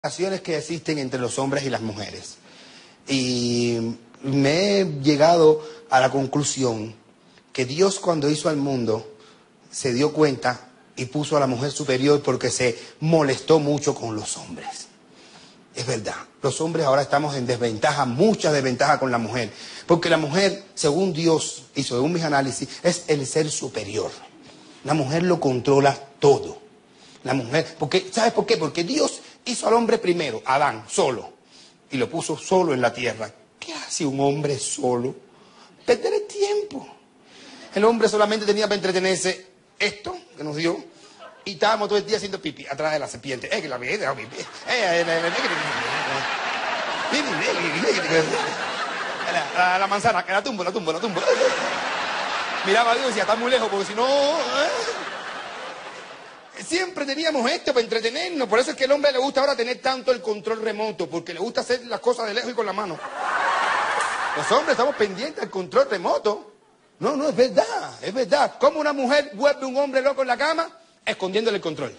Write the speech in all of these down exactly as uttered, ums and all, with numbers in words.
relaciones que existen entre los hombres y las mujeres. Y me he llegado a la conclusión que Dios, cuando hizo al mundo, se dio cuenta y puso a la mujer superior porque se molestó mucho con los hombres. Es verdad, los hombres ahora estamos en desventaja, mucha desventaja con la mujer, porque la mujer, según Dios y según mis análisis, es el ser superior. La mujer lo controla todo. La mujer, porque, ¿sabes por qué? Porque Dios hizo al hombre primero, Adán, solo, y lo puso solo en la tierra. ¿Qué hace un hombre solo? Perder el tiempo. El hombre solamente tenía para entretenerse esto que nos dio, y estábamos todo el día haciendo pipi atrás de la serpiente. Eh, que la pipi. La, la manzana, que la tumbo, la tumbo, la tumbo. Miraba a Dios y decía, está muy lejos, porque si no... ¿eh? Siempre teníamos esto para entretenernos. Por eso es que al hombre le gusta ahora tener tanto el control remoto, porque le gusta hacer las cosas de lejos y con la mano. Los hombres estamos pendientes del control remoto. No, no, es verdad, es verdad. ¿Cómo una mujer vuelve a un hombre loco en la cama? Escondiéndole el control.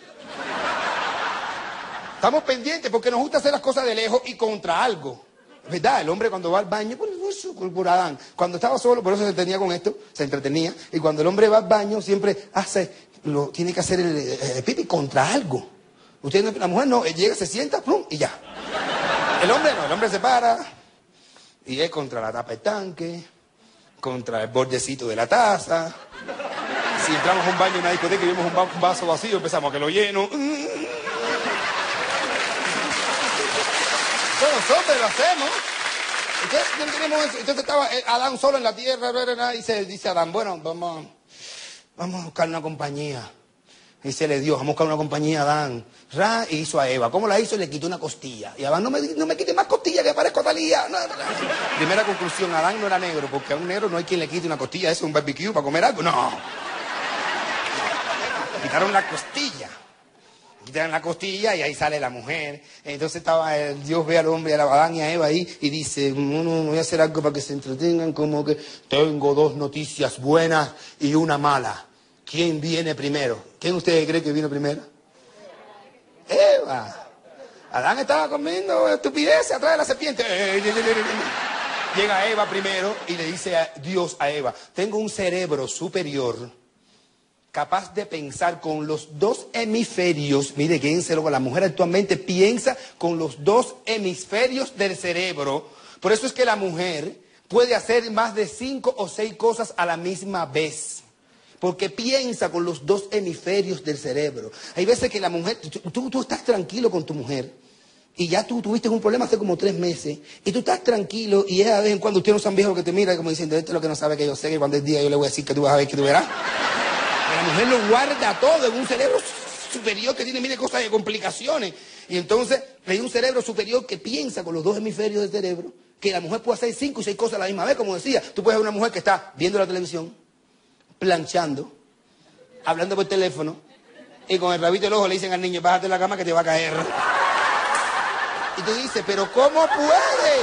Estamos pendientes porque nos gusta hacer las cosas de lejos y contra algo. Es verdad, el hombre cuando va al baño, por, por, por Adán, cuando estaba solo, por eso se entretenía con esto, se entretenía. Y cuando el hombre va al baño, siempre hace... Lo, tiene que hacer el, el, el pipi contra algo. Usted, la mujer no, llega, se sienta, plum, y ya. El hombre no, el hombre se para y es contra la tapa del tanque, contra el bordecito de la taza. Si entramos a un baño en una discoteca y vemos un, va un vaso vacío, empezamos a que lo lleno. Todos los hombres lo hacemos. Entonces, no tenemos eso. Entonces estaba Adán solo en la tierra y se dice Adán, bueno, vamos... Vamos a buscar una compañía. Y se le dio, vamos a buscar una compañía a Adán. Ra, y hizo a Eva. ¿Cómo la hizo? Le quitó una costilla. Y Adán, no me, no me quite más costilla, que parezco Talía. No, no, no. Primera conclusión, Adán no era negro, porque a un negro no hay quien le quite una costilla. ¿Eso es un barbecue para comer algo? No. Quitaron la costilla. Quitaron la costilla y ahí sale la mujer. Entonces estaba el Dios ve al hombre, a Adán y a Eva ahí y dice, no, no, voy a hacer algo para que se entretengan, como que tengo dos noticias buenas y una mala. ¿Quién viene primero? ¿Quién ustedes cree que vino primero? Eva. Adán estaba comiendo estupideces atrás de la serpiente. Llega Eva primero y le dice a Dios a Eva, tengo un cerebro superior capaz de pensar con los dos hemisferios. Mire, quédenselo, la mujer actualmente piensa con los dos hemisferios del cerebro. Por eso es que la mujer puede hacer más de cinco o seis cosas a la misma vez. Porque piensa con los dos hemisferios del cerebro. Hay veces que la mujer, tú, tú estás tranquilo con tu mujer y ya tú tuviste un problema hace como tres meses y tú estás tranquilo y ella de vez en cuando usted no es un viejo que te mira como diciendo, esto es lo que no sabe que yo sé, que cuando es día yo le voy a decir que tú vas a ver que tú verás. La mujer lo guarda todo en un cerebro superior que tiene miles de cosas de complicaciones. Y entonces hay un cerebro superior que piensa con los dos hemisferios del cerebro, que la mujer puede hacer cinco y seis cosas a la misma vez, como decía. Tú puedes ver una mujer que está viendo la televisión, planchando, hablando por teléfono, y con el rabito del ojo le dicen al niño, bájate de la cama que te va a caer. Y tú dices, pero ¿cómo puede?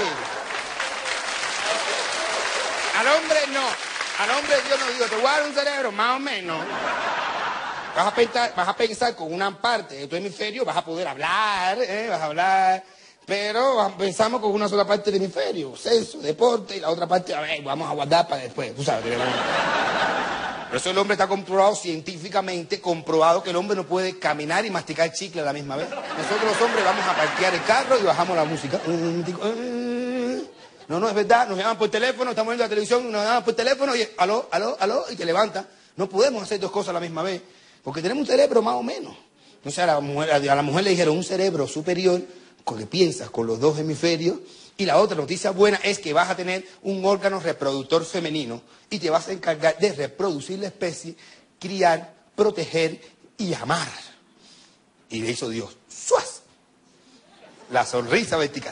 Al hombre no. Al hombre Dios nos dijo, te voy a dar un cerebro, más o menos. Vas a pensar, vas a pensar con una parte de tu hemisferio, vas a poder hablar, ¿eh? vas a hablar, pero pensamos con una sola parte del hemisferio, sexo, deporte, y la otra parte, a ver, vamos a guardar para después, tú sabes. Por eso el hombre está comprobado científicamente, comprobado que el hombre no puede caminar y masticar chicle a la misma vez. Nosotros los hombres vamos a parquear el carro y bajamos la música. No, no, es verdad, nos llaman por teléfono, estamos viendo la televisión, nos llaman por teléfono y aló, aló, aló, y te levanta. No podemos hacer dos cosas a la misma vez, porque tenemos un cerebro más o menos. Entonces a la mujer, a la mujer le dijeron un cerebro superior, con que piensas con los dos hemisferios, y la otra noticia buena es que vas a tener un órgano reproductor femenino y te vas a encargar de reproducir la especie, criar, proteger y amar. Y le hizo Dios, ¡suas! La sonrisa vertical.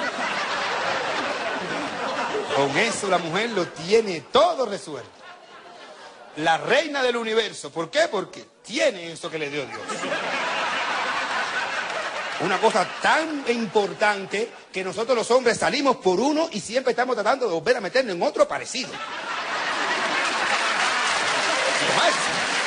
Con eso la mujer lo tiene todo resuelto. La reina del universo. ¿Por qué? Porque tiene eso que le dio Dios. Una cosa tan importante que nosotros los hombres salimos por uno y siempre estamos tratando de volver a meternos en otro parecido.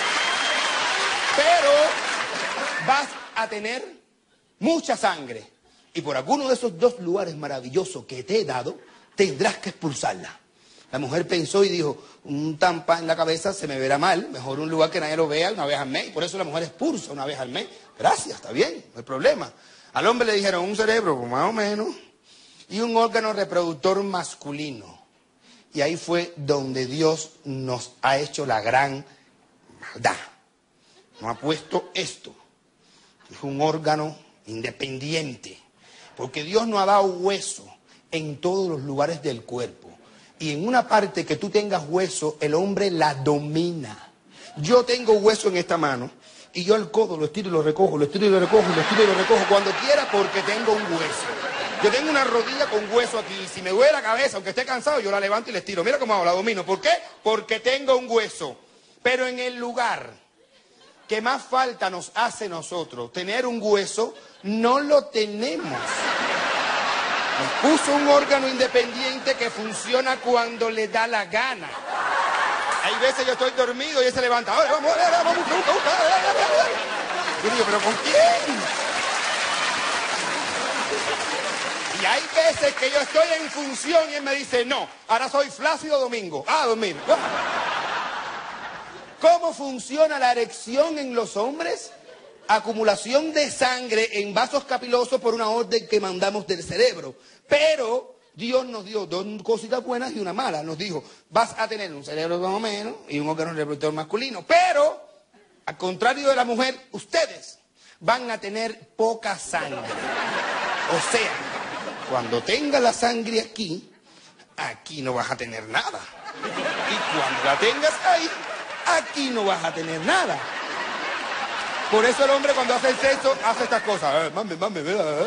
Pero vas a tener mucha sangre. y por alguno de esos dos lugares maravillosos que te he dado, tendrás que expulsarla. La mujer pensó y dijo, un tampa en la cabeza se me verá mal, mejor un lugar que nadie lo vea una vez al mes, y por eso la mujer expulsa una vez al mes. Gracias, está bien, no hay problema. Al hombre le dijeron un cerebro, más o menos, y un órgano reproductor masculino. Y ahí fue donde Dios nos ha hecho la gran maldad. Nos ha puesto esto. Es un órgano independiente. Porque Dios nos ha dado hueso en todos los lugares del cuerpo. Y en una parte que tú tengas hueso, el hombre la domina. Yo tengo hueso en esta mano. Y yo el codo lo estiro y lo recojo, lo estiro y lo recojo, lo estiro y lo recojo cuando quiera porque tengo un hueso. Yo tengo una rodilla con hueso aquí. Si me duele la cabeza, aunque esté cansado, yo la levanto y la estiro. Mira cómo hago, la domino. ¿Por qué? Porque tengo un hueso. Pero en el lugar que más falta nos hace nosotros tener un hueso, no lo tenemos. Nos puso un órgano independiente que funciona cuando le da la gana. Hay veces yo estoy dormido y él se levanta. Ahora vamos, ahora vamos, busca, busca, busca. Yo digo, ¿pero con quién? Y hay veces que yo estoy en función y él me dice, no, ahora soy Flácido Domingo. Ah, dormir. ¿Cómo funciona la erección en los hombres? Acumulación de sangre en vasos capilosos por una orden que mandamos del cerebro. Pero Dios nos dio dos cositas buenas y una mala. Nos dijo, vas a tener un cerebro más o menos y un órgano reproductor masculino. Pero, al contrario de la mujer, ustedes van a tener poca sangre. O sea, cuando tengas la sangre aquí, aquí no vas a tener nada. Y cuando la tengas ahí, aquí no vas a tener nada. Por eso el hombre cuando hace el sexo hace estas cosas. Mami, mami,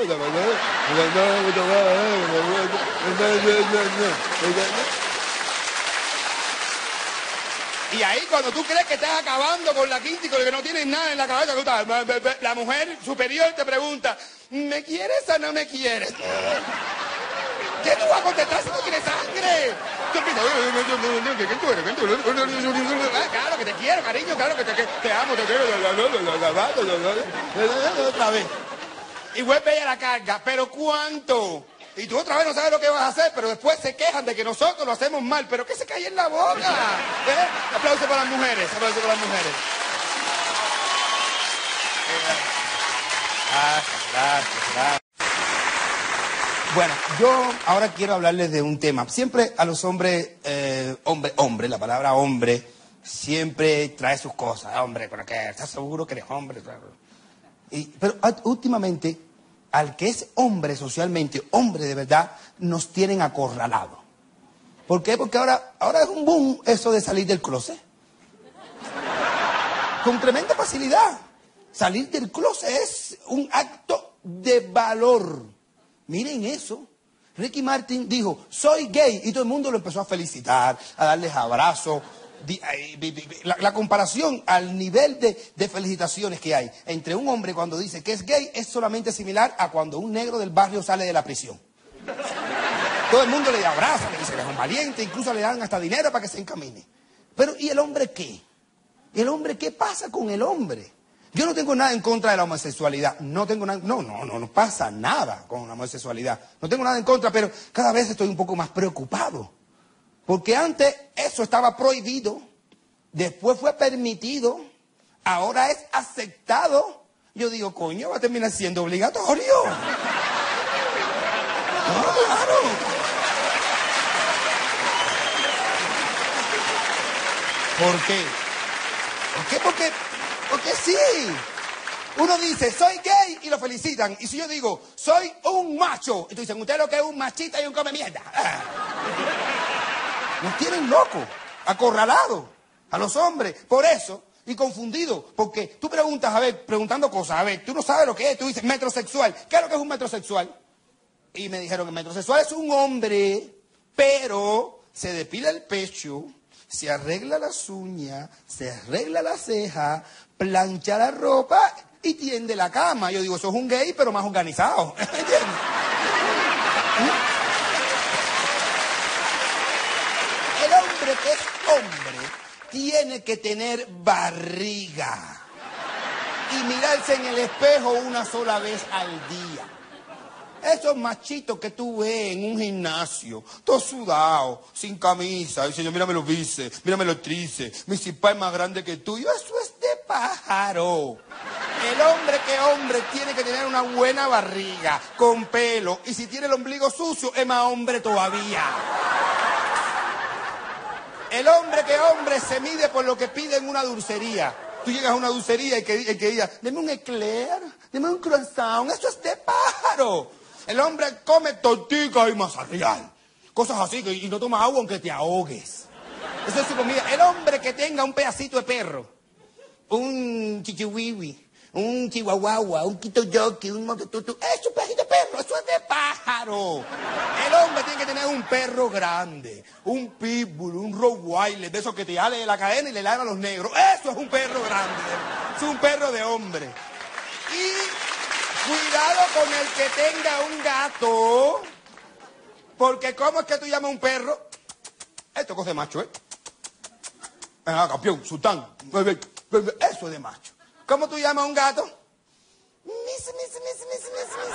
y ahí cuando tú crees que estás acabando con la quinta y con que no tienes nada en la cabeza, la mujer superior te pregunta, ¿me quieres o no me quieres? ¿Qué tú vas a contestar si no tienes sangre? Claro que te quiero, cariño, claro que te, que te amo, te quiero. Otra vez. Y vuelve ella a la carga, ¿pero cuánto? Y tú otra vez no sabes lo que vas a hacer, pero después se quejan de que nosotros lo hacemos mal. ¿Pero qué se cae en la boca? ¿Eh? Aplauso para las mujeres, aplauso para las mujeres. Gracias, gracias, gracias. Bueno, yo ahora quiero hablarles de un tema. Siempre a los hombres, eh, hombre, hombre, la palabra hombre, siempre trae sus cosas. Hombre, ¿pero qué? ¿Estás seguro que eres hombre? Y, pero últimamente, al que es hombre socialmente, hombre de verdad, nos tienen acorralados. ¿Por qué? Porque ahora, ahora es un boom eso de salir del closet. Con tremenda facilidad. Salir del closet es un acto de valor. Miren eso. Ricky Martin dijo, soy gay, y todo el mundo lo empezó a felicitar, a darles abrazos. La, la comparación al nivel de, de felicitaciones que hay entre un hombre cuando dice que es gay es solamente similar a cuando un negro del barrio sale de la prisión. Todo el mundo le abraza, le dice que es un valiente, incluso le dan hasta dinero para que se encamine. Pero ¿y el hombre qué? ¿El hombre qué pasa con el hombre? Yo no tengo nada en contra de la homosexualidad, no tengo nada, no, no, no, no pasa nada con la homosexualidad, no tengo nada en contra, pero cada vez estoy un poco más preocupado, porque antes eso estaba prohibido, después fue permitido, ahora es aceptado, yo digo, coño, va a terminar siendo obligatorio. No, claro. ¿Por qué? ¿Por qué? Porque... Porque sí, uno dice, soy gay y lo felicitan. Y si yo digo, soy un macho, y tú dicen, usted lo que es un machista y un come mierda. Ah. Nos tienen locos, acorralados a los hombres. Por eso, y confundidos, porque tú preguntas, a ver, preguntando cosas, a ver, tú no sabes lo que es, tú dices metrosexual. ¿Qué es lo que es un metrosexual? Y me dijeron que metrosexual es un hombre, pero se depila el pecho, se arregla las uñas, se arregla la ceja, plancha la ropa y tiende la cama. Yo digo, eso es un gay, pero más organizado. ¿Entiendes? El hombre que es hombre tiene que tener barriga y mirarse en el espejo una sola vez al día. Esos machitos que tú ves en un gimnasio, todos sudados, sin camisa. Dice yo, mírame los bíceps, mírame los tríceps, mi cipá es más grande que tú. Yo, eso es de pájaro. El hombre que hombre tiene que tener una buena barriga, con pelo. Y si tiene el ombligo sucio, es más hombre todavía. El hombre que hombre se mide por lo que pide en una dulcería. Tú llegas a una dulcería y que, y que diga, deme un eclair, deme un croissant, eso es de pájaro. El hombre come tortica y masa real. Cosas así, que, y no toma agua aunque te ahogues. Esa es su comida. El hombre que tenga un pedacito de perro, un chichihuihui, un chihuahua, un quitoyoki, un montetutu, eso es un pedacito de perro, eso es de pájaro. El hombre tiene que tener un perro grande, un pitbull, un rottweiler, de esos que te jale de la cadena y le ladran a los negros. Eso es un perro grande, es un perro de hombre. Y cuidado con el que tenga un gato, porque ¿cómo es que tú llamas a un perro? Esto es cosa de macho, ¿eh? Ah, campeón, sultán, eso es de macho. ¿Cómo tú llamas a un gato? Mis, mis, mis, mis, mis, mis.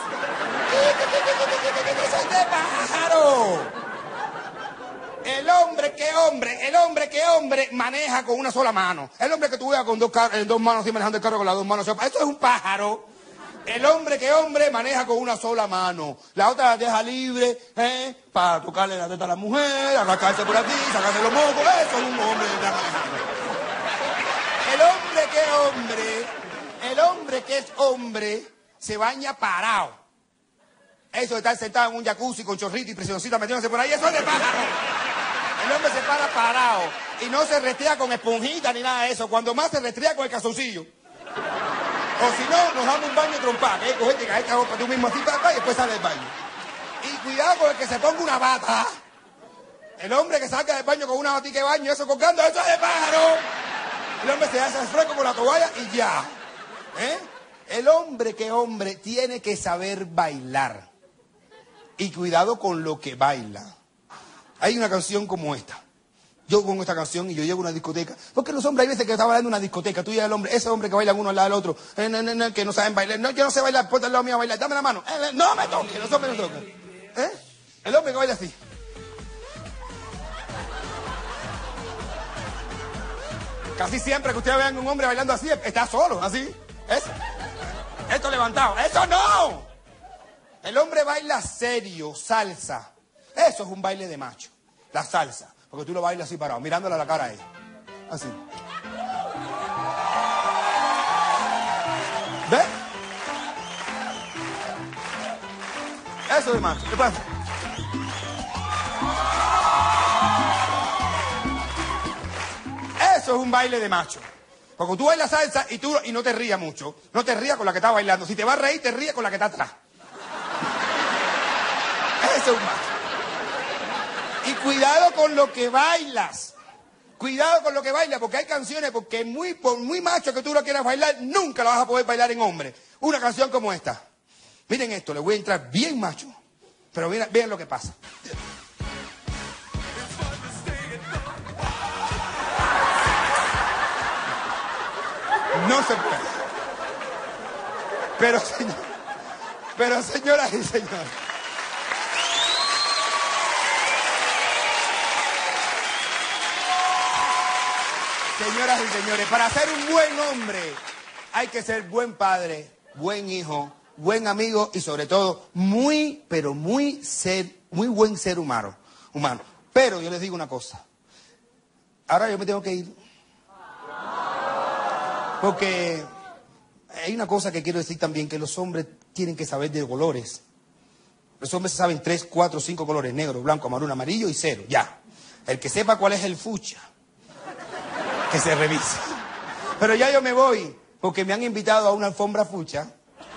¡Eso es de pájaro! El hombre que hombre, el hombre que hombre maneja con una sola mano. El hombre que tú veas con dos, dos manos así manejando el carro con las dos manos. Eso es un pájaro. El hombre que hombre maneja con una sola mano. La otra la deja libre, ¿eh? Para tocarle la teta a la mujer, arrancarse por aquí, sacarse los mocos. Eso es un hombre que está manejando. El hombre que hombre, el hombre que es hombre, se baña parado. Eso de estar sentado en un jacuzzi con chorrito y presioncita metiéndose por ahí, eso es de pájaro. El hombre se para parado y no se restrea con esponjita ni nada de eso. Cuando más se restrea con el calzoncillo. O si no, nos damos un baño trompado, que es cogerte, caer esta ropa tú mismo así para acá y después sale del baño. Y cuidado con el que se ponga una bata. El hombre que salga del baño con una batica de baño, eso colgando, eso es de pájaro. El hombre se hace el fresco con la toalla y ya. ¿Eh? El hombre que hombre tiene que saber bailar. Y cuidado con lo que baila. Hay una canción como esta. Yo pongo esta canción y yo llego a una discoteca. Porque los hombres hay veces que están bailando en una discoteca. Tú y el hombre, ese hombre que baila uno al lado del otro. Eh, no, no, no, que no saben bailar. No, yo no sé bailar, ponte al lado mío a bailar. Dame la mano. Eh, no me toques, los hombres no tocan. ¿Eh? El hombre que baila así. Casi siempre que ustedes vean un hombre bailando así, está solo, así. ¿Es? Esto levantado. ¡Eso no! El hombre baila serio, salsa. Eso es un baile de macho. La salsa. Porque tú lo bailas así parado, mirándole a la cara a ella. Así. ¿Ves? Eso es de macho. ¿Qué pasa? Eso es un baile de macho. Porque tú bailas salsa y tú y no te rías mucho. No te rías con la que está bailando. Si te vas a reír, te ríes con la que está atrás. Eso es un macho. Y cuidado con lo que bailas. Cuidado con lo que bailas, porque hay canciones, porque muy, por muy macho que tú lo quieras bailar, nunca lo vas a poder bailar en hombre. Una canción como esta. Miren esto, le voy a entrar bien macho. Pero miren, vean lo que pasa. No se puede. Pero, señor, pero señoras y señores. Señoras y señores, para ser un buen hombre hay que ser buen padre, buen hijo, buen amigo y sobre todo muy, pero muy ser, muy buen ser humano, humano. Pero yo les digo una cosa. Ahora yo me tengo que ir. Porque hay una cosa que quiero decir también, que los hombres tienen que saber de colores. Los hombres saben tres, cuatro, cinco colores, negro, blanco, amarillo, amarillo y cero, ya. El que sepa cuál es el fucsia, que se revise. Pero ya yo me voy, porque me han invitado a una alfombra fucsia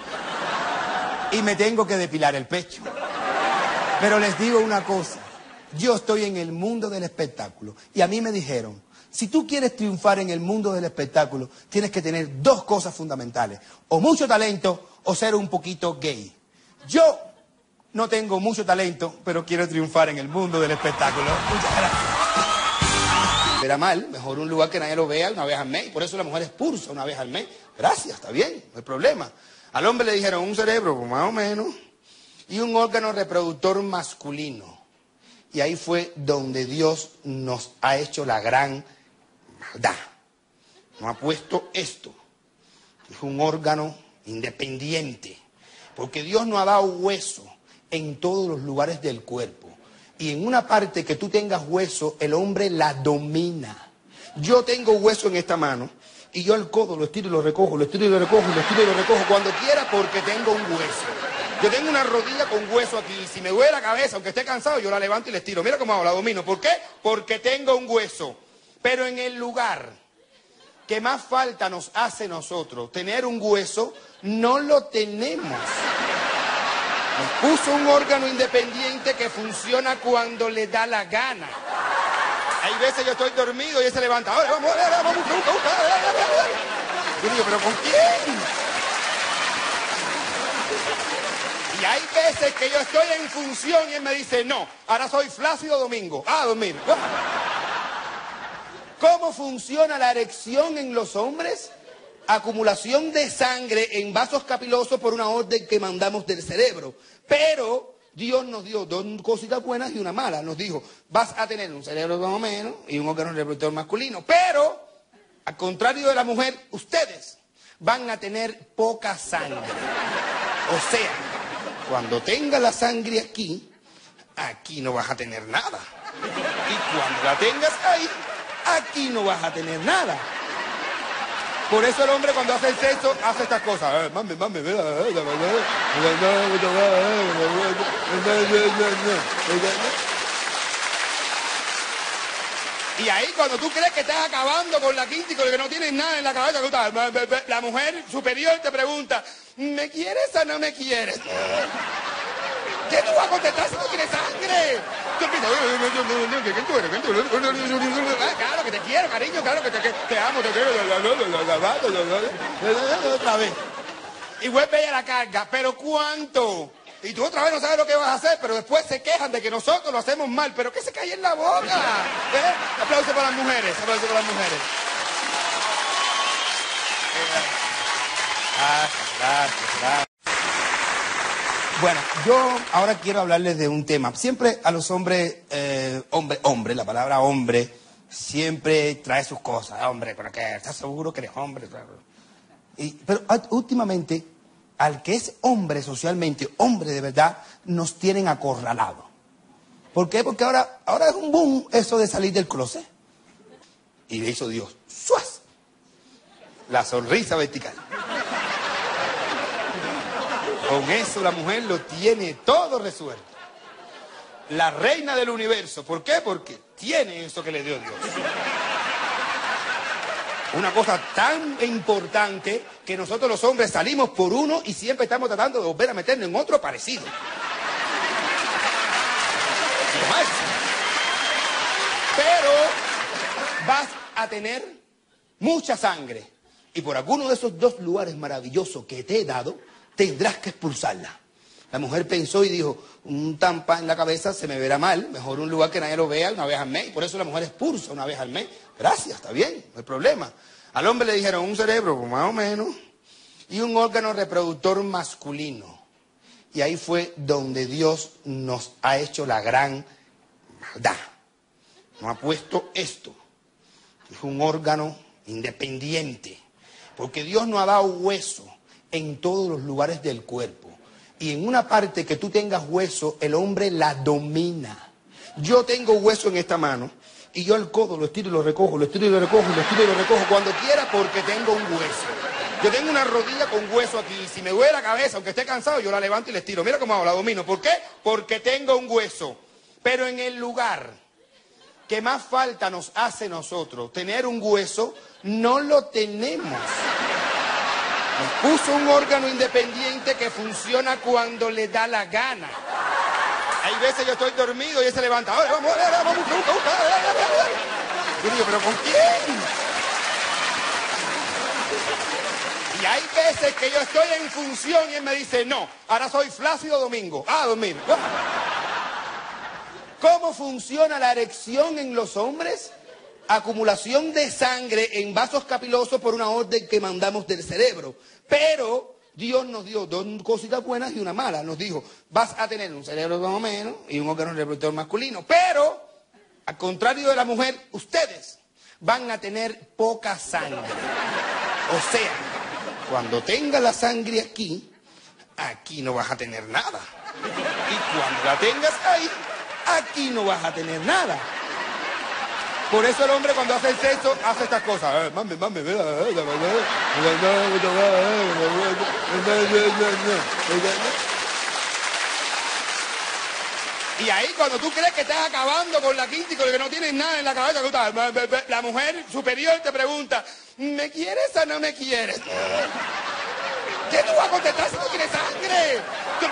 y me tengo que depilar el pecho. Pero les digo una cosa, yo estoy en el mundo del espectáculo y a mí me dijeron, si tú quieres triunfar en el mundo del espectáculo, tienes que tener dos cosas fundamentales, o mucho talento o ser un poquito gay. Yo no tengo mucho talento, pero quiero triunfar en el mundo del espectáculo. Muchas gracias. Era mal, mejor un lugar que nadie lo vea una vez al mes, y por eso la mujer expulsa una vez al mes. Gracias, está bien, no hay problema. Al hombre le dijeron un cerebro, pues más o menos, y un órgano reproductor masculino. Y ahí fue donde Dios nos ha hecho la gran maldad. Nos ha puesto esto. Es un órgano independiente. Porque Dios nos ha dado hueso en todos los lugares del cuerpo. Y en una parte que tú tengas hueso, el hombre la domina. Yo tengo hueso en esta mano y yo el codo lo estiro y lo recojo, lo estiro y lo recojo, lo estiro y lo recojo cuando quiera porque tengo un hueso. Yo tengo una rodilla con hueso aquí y si me duele la cabeza, aunque esté cansado, yo la levanto y la estiro. Mira cómo hago, la domino. ¿Por qué? Porque tengo un hueso. Pero en el lugar que más falta nos hace nosotros tener un hueso, no lo tenemos. Nos puso un órgano independiente que funciona cuando le da la gana. Hay veces yo estoy dormido y él se levanta. Ahora vamos, ahora vamos, busca, busca, busca. Yo digo, ¿pero con quién? Y hay veces que yo estoy en función y él me dice, no, ahora soy Flácido Domingo. Ah, dormir. ¿Cómo funciona la erección en los hombres? Acumulación de sangre en vasos capilosos por una orden que mandamos del cerebro. Pero Dios nos dio dos cositas buenas y una mala. Nos dijo, vas a tener un cerebro más o menos y un órgano reproductor masculino. Pero, al contrario de la mujer, ustedes van a tener poca sangre. O sea, cuando tengas la sangre aquí, aquí no vas a tener nada. Y cuando la tengas ahí, aquí no vas a tener nada. Por eso el hombre cuando hace el sexo hace estas cosas. Eh, mami, mami, mira. Y ahí cuando tú crees que estás acabando con la quinta y con el que no tienes nada en la cabeza, la mujer superior te pregunta, ¿me quieres o no me quieres? ¿Qué tú vas a contestar si no tienes sangre? Claro que te quiero, cariño, claro que te, que te amo, te quiero. Otra vez. Y vuelve ella a la carga, ¿pero cuánto? Y tú otra vez no sabes lo que vas a hacer, pero después se quejan de que nosotros lo hacemos mal. ¿Pero qué se cae en la boca? ¿Eh? Aplauso para las mujeres, aplauso para las mujeres. Gracias, gracias, gracias. Bueno, yo ahora quiero hablarles de un tema. Siempre a los hombres, eh, hombre, hombre, la palabra hombre, siempre trae sus cosas. Hombre, ¿pero qué? ¿Estás seguro que eres hombre? Y, pero últimamente, al que es hombre socialmente, hombre de verdad, nos tienen acorralados. ¿Por qué? Porque ahora, ahora es un boom eso de salir del closet. Y le hizo Dios, ¡suaz! La sonrisa vertical. Con eso la mujer lo tiene todo resuelto. La reina del universo. ¿Por qué? Porque tiene eso que le dio Dios. Una cosa tan importante que nosotros los hombres salimos por uno y siempre estamos tratando de volver a meternos en otro parecido. Pero vas a tener mucha sangre. Y por alguno de esos dos lugares maravillosos que te he dado, tendrás que expulsarla. La mujer pensó y dijo, un tampa en la cabeza se me verá mal, mejor un lugar que nadie lo vea una vez al mes, y por eso la mujer expulsa una vez al mes. Gracias, está bien, no hay problema. Al hombre le dijeron un cerebro, más o menos, y un órgano reproductor masculino. Y ahí fue donde Dios nos ha hecho la gran maldad. Nos ha puesto esto. Es un órgano independiente. Porque Dios nos ha dado hueso en todos los lugares del cuerpo. Y en una parte que tú tengas hueso, el hombre la domina. Yo tengo hueso en esta mano y yo el codo lo estiro y lo recojo, lo estiro y lo recojo, lo estiro y lo recojo cuando quiera porque tengo un hueso. Yo tengo una rodilla con hueso aquí y si me duele la cabeza, aunque esté cansado, yo la levanto y la estiro. Mira cómo hago, la domino. ¿Por qué? Porque tengo un hueso. Pero en el lugar que más falta nos hace nosotros tener un hueso, no lo tenemos. Nos puso un órgano independiente que funciona cuando le da la gana. Hay veces yo estoy dormido y él se levanta. Ahora vamos, ahora vamos, busca, busca, busca. Yo digo, ¿pero con quién? Y hay veces que yo estoy en función y él me dice, no, ahora soy Flácido Domingo. Ah, dormir. ¿Cómo funciona la erección en los hombres? Acumulación de sangre en vasos capilosos por una orden que mandamos del cerebro. Pero Dios nos dio dos cositas buenas y una mala. Nos dijo, vas a tener un cerebro más o menos y un órgano reproductor masculino. Pero, al contrario de la mujer, ustedes van a tener poca sangre. O sea, cuando tengas la sangre aquí, aquí no vas a tener nada. Y cuando la tengas ahí, aquí no vas a tener nada. Por eso el hombre cuando hace el sexo hace estas cosas. Eh, mami, mami, mira. Y ahí cuando tú crees que estás acabando con la quinta y con el que no tienes nada en la cabeza, la mujer superior te pregunta, ¿me quieres o no me quieres? ¿Qué tú vas a contestar si no tienes sangre?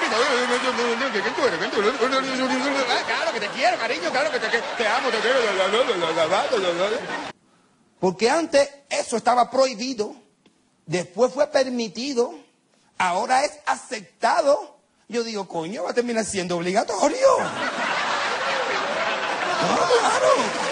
Claro que te quiero, cariño, claro que te, que te amo, te quiero. Porque antes eso estaba prohibido, después fue permitido, ahora es aceptado. Yo digo, coño, va a terminar siendo obligatorio. No, claro.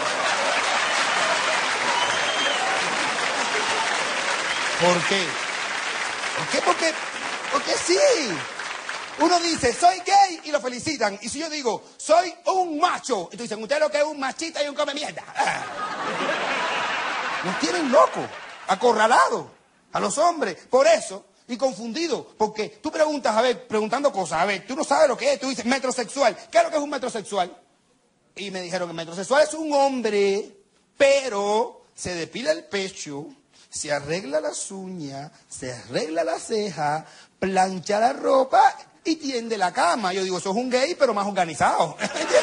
¿Por qué? ¿Por qué? Porque, porque sí. Uno dice, soy gay y lo felicitan. Y si yo digo, soy un macho, y tú dicen, usted lo que es un machista y un come mierda. Ah. Nos tienen locos, acorralados a los hombres. Por eso, y confundidos, porque tú preguntas, a ver, preguntando cosas, a ver, tú no sabes lo que es, tú dices metrosexual. ¿Qué es lo que es un metrosexual? Y me dijeron que metrosexual es un hombre, pero se depila el pecho, se arregla las uñas, se arregla la ceja, plancha la ropa y tiende la cama. Yo digo, eso es un gay, pero más organizado. ¿Entiendes?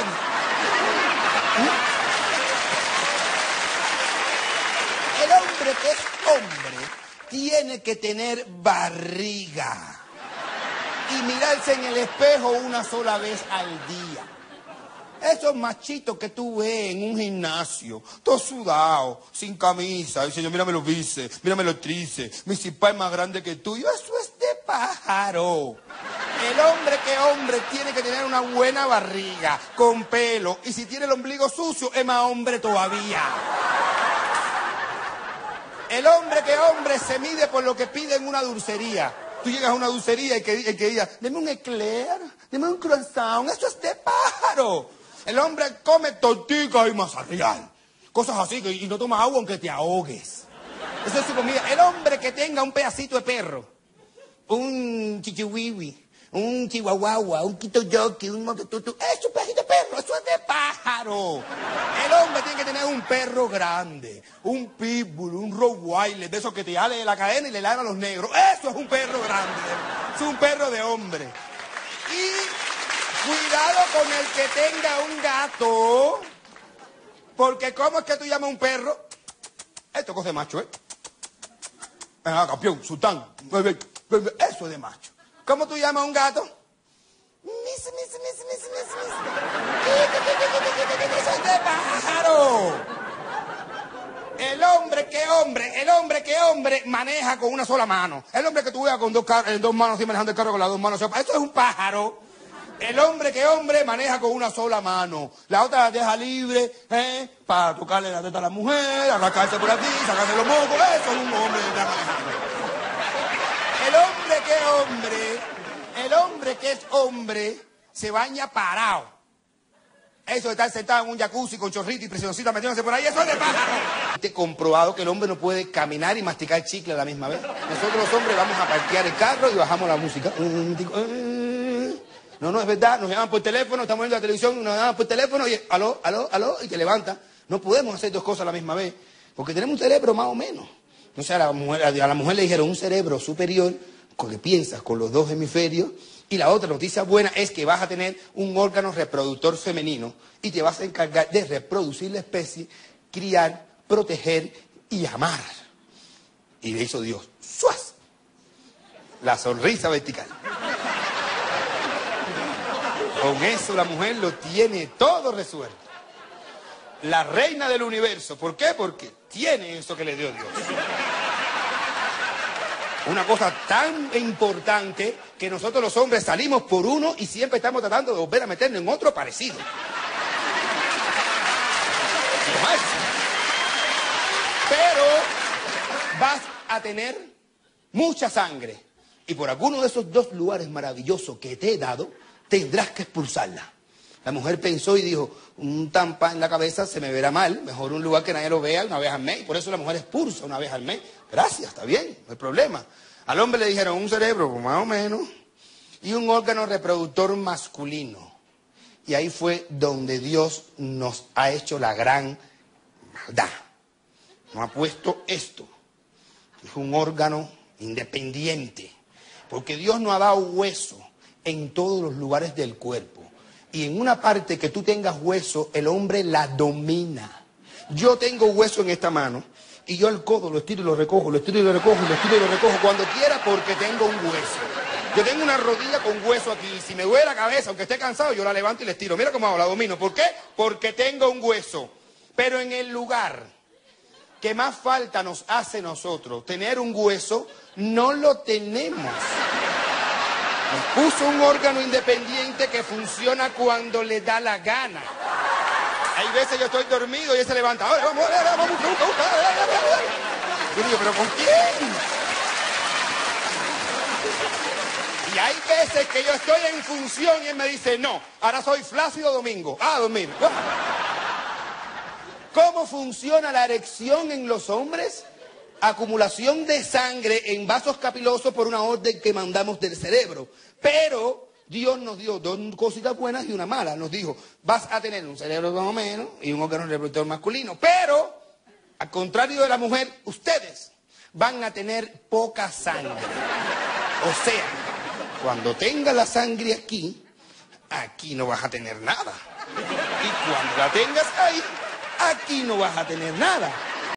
El hombre que es hombre tiene que tener barriga y mirarse en el espejo una sola vez al día. Esos machitos que tú ves en un gimnasio, todos sudados, sin camisa, diciendo, mírame los bíceps, mírame los tríceps, mi cipá es más grande que tú. Yo, eso es de pájaro. El hombre que hombre tiene que tener una buena barriga, con pelo, y si tiene el ombligo sucio, es más hombre todavía. El hombre que hombre se mide por lo que pide en una dulcería. Tú llegas a una dulcería y que, y que diga, deme un eclair, deme un croissant, eso es de pájaro. El hombre come torticas y mazarreal, cosas así, que, y no toma agua aunque te ahogues. Eso es su comida. El hombre que tenga un pedacito de perro, un chichihuihui, un chihuahua, un quitoyoki, un mototutu, es un pedacito de perro, eso es de pájaro. El hombre tiene que tener un perro grande, un pitbull, un rottweiler, de esos que te jale de la cadena y le ladran a los negros. Eso es un perro grande, es un perro de hombre. Y cuidado con el que tenga un gato, porque ¿cómo es que tú llamas a un perro? Esto es de macho, ¿eh? Venga, campeón, sultán, eso es de macho. ¿Cómo tú llamas a un gato? Mis, mis, mis, mis, mis, mis. ¡Eso es de pájaro! El hombre que hombre, el hombre que hombre maneja con una sola mano. El hombre que tú veas con dos, car dos manos y manejando el carro con las dos manos. Eso es un pájaro. El hombre que hombre maneja con una sola mano. La otra la deja libre, ¿eh? Para tocarle la teta a la mujer, arrancarse por aquí, sacarse los mocos. Eso es un hombre que está manejando. El hombre que hombre, el hombre que es hombre, se baña parado. Eso de estar sentado en un jacuzzi con chorrito y presioncita metiéndose por ahí, eso es de pájaro. He comprobado que el hombre no puede caminar y masticar chicle a la misma vez. Nosotros los hombres vamos a parquear el carro y bajamos la música. No, no, es verdad, nos llaman por teléfono, estamos viendo la televisión, nos llaman por teléfono y aló, aló, aló, y te levanta. No podemos hacer dos cosas a la misma vez, porque tenemos un cerebro más o menos. O sea, a la mujer, a la mujer le dijeron un cerebro superior, con que piensas con los dos hemisferios, y la otra noticia buena es que vas a tener un órgano reproductor femenino y te vas a encargar de reproducir la especie, criar, proteger y amar. Y le hizo Dios, ¡suas! La sonrisa vertical. Con eso la mujer lo tiene todo resuelto. La reina del universo. ¿Por qué? Porque tiene eso que le dio Dios. Una cosa tan importante que nosotros los hombres salimos por uno y siempre estamos tratando de volver a meternos en otro parecido. Pero vas a tener mucha sangre. y por alguno de esos dos lugares maravillosos que te he dado, tendrás que expulsarla. La mujer pensó y dijo, un tampa en la cabeza se me verá mal, mejor un lugar que nadie lo vea una vez al mes, y por eso la mujer expulsa una vez al mes. Gracias, está bien, no hay problema. Al hombre le dijeron un cerebro, más o menos, y un órgano reproductor masculino. Y ahí fue donde Dios nos ha hecho la gran maldad. Nos ha puesto esto. Es un órgano independiente. Porque Dios nos ha dado hueso en todos los lugares del cuerpo. Y en una parte que tú tengas hueso, el hombre la domina. Yo tengo hueso en esta mano. Y yo el codo lo estiro y lo recojo, lo estiro y lo recojo, lo estiro y lo recojo cuando quiera porque tengo un hueso. Yo tengo una rodilla con hueso aquí. Si me duele la cabeza, aunque esté cansado, yo la levanto y la estiro. Mira cómo hago, la domino. ¿Por qué? Porque tengo un hueso. Pero en el lugar que más falta nos hace nosotros tener un hueso, no lo tenemos. Nos puso un órgano independiente que funciona cuando le da la gana. Hay veces yo estoy dormido y él se levanta. Ahora vamos, ahora vamos, busca, busca, busca. Yo digo, ¿pero con quién? Y hay veces que yo estoy en función y él me dice, no, ahora soy Flácido Domingo. Ah, dormir. ¿Cómo funciona la erección en los hombres? Acumulación de sangre en vasos capilosos por una orden que mandamos del cerebro. Pero Dios nos dio dos cositas buenas y una mala. Nos dijo, vas a tener un cerebro más o menos y un órgano reproductor masculino. Pero, al contrario de la mujer, ustedes van a tener poca sangre. O sea, cuando tengas la sangre aquí, aquí no vas a tener nada. Y cuando la tengas ahí, aquí no vas a tener nada.